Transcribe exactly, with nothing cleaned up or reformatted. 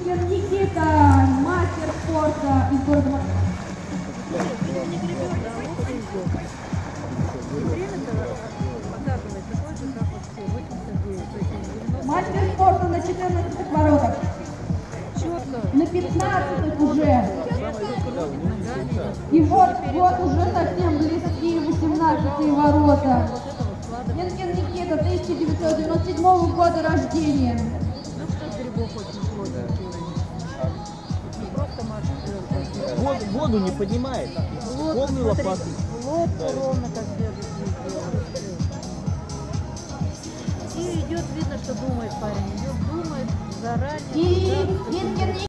Минкин Никита, мастер спорта из города Москвы. Мастер спорта на четырнадцатых воротах. На пятнадцатых уже. И вот, вот уже совсем близкие восемнадцатые ворота. Минкин Никита, тысяча девятьсот девяносто седьмого года рождения. Воду, воду не поднимает. Полную лопату. Лодку ровно как держит. И идет, видно, что думает парень. Идет, думает заранее. И Минкин